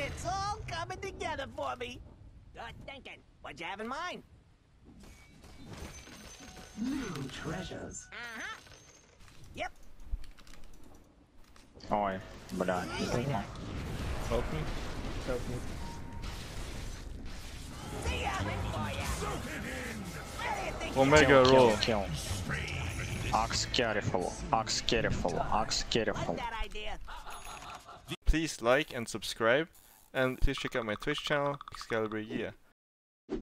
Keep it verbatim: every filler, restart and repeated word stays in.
It's all coming together for me. Good thinking. What'd you have in mind? New treasures. Uh-huh. Yep. Oj, bra. Help me. Help me. See ya. For ya. Where do you think Omega Kill, roll. kill, kill. Axe careful, axe careful, axe careful. Like that idea? Please like and subscribe, and please check out my Twitch channel, Xcalibur. Yeah.